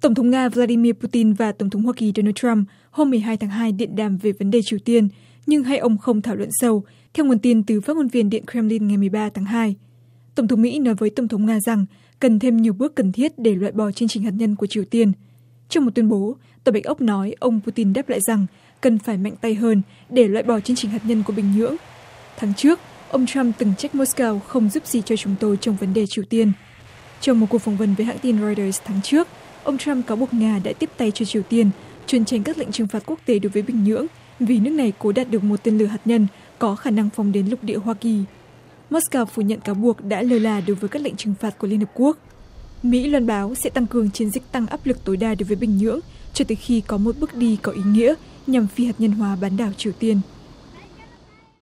Tổng thống Nga Vladimir Putin và Tổng thống Hoa Kỳ Donald Trump hôm 12 tháng 2 điện đàm về vấn đề Triều Tiên, nhưng hai ông không thảo luận sâu, theo nguồn tin từ phát ngôn viên Điện Kremlin ngày 13 tháng 2. Tổng thống Mỹ nói với Tổng thống Nga rằng cần thêm nhiều bước cần thiết để loại bỏ chương trình hạt nhân của Triều Tiên. Trong một tuyên bố, Tòa Bạch Ốc nói ông Putin đáp lại rằng cần phải mạnh tay hơn để loại bỏ chương trình hạt nhân của Bình Nhưỡng. Tháng trước, ông Trump từng trách Moscow không giúp gì cho chúng tôi trong vấn đề Triều Tiên. Trong một cuộc phỏng vấn với hãng tin Reuters tháng trước, ông Trump cáo buộc Nga đã tiếp tay cho Triều Tiên trốn tránh các lệnh trừng phạt quốc tế đối với Bình Nhưỡng vì nước này cố đạt được một tên lửa hạt nhân có khả năng phóng đến lục địa Hoa Kỳ. Moscow phủ nhận cáo buộc đã lơ là đối với các lệnh trừng phạt của Liên Hợp Quốc. Mỹ loan báo sẽ tăng cường chiến dịch tăng áp lực tối đa đối với Bình Nhưỡng cho tới khi có một bước đi có ý nghĩa nhằm phi hạt nhân hóa bán đảo Triều Tiên.